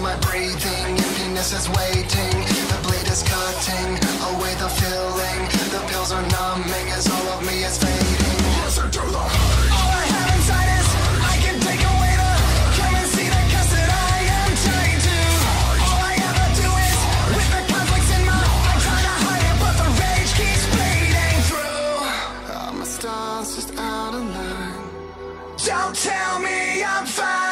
my breathing, emptiness is waiting. The bleed is cutting away the feeling. The pills are numbing as all of me is fading. Listen to the hate. All I have inside is I can take away the come and see the cuss that I am trying to. All I ever do is with the conflicts in my mind, trying to hide it, but the rage keeps bleeding through. My stars just out of line. Don't tell me I'm fine.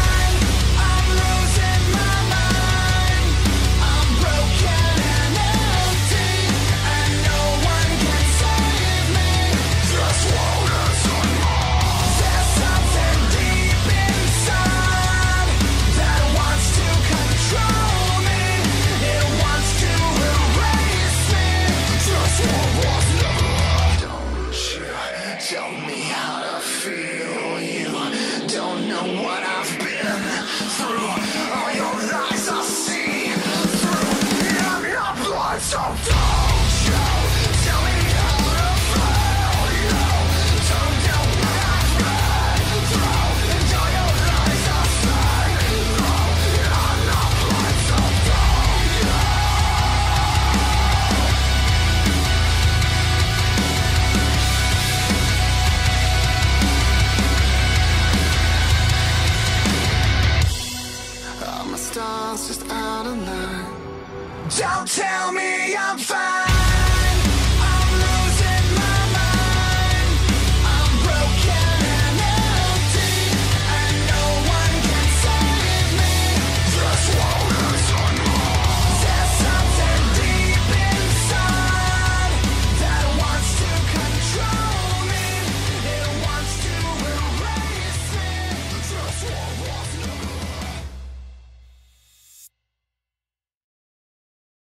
Tell me how to feel. You don't know what I've been through. All your lies I see through. I'm your blood, so don't you tell me how to feel. You don't know what I've been through. And all your lies I see through. I'm your blood, so don't you. My stars just out of line. Don't tell me I'm fine.